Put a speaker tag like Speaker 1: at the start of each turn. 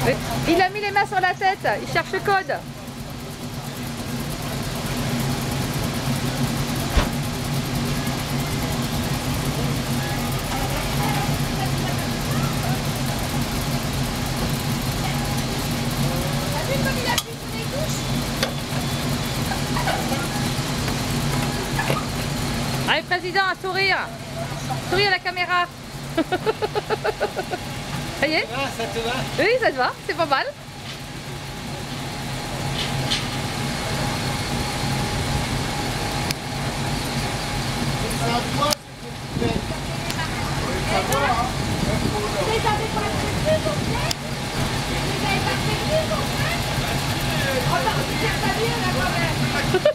Speaker 1: Il a mis les mains sur la tête, il cherche le code. Allez, président, un sourire. Sourire à la caméra. Ça y est?
Speaker 2: Ah, ça te va?
Speaker 1: Oui, ça te va, c'est pas mal.
Speaker 2: C'est à toi, c'est que
Speaker 3: Vous avez pas prévu, mon frère? Vous avez pas prévu, mon frère? On va refaire ta vie, là, quand même.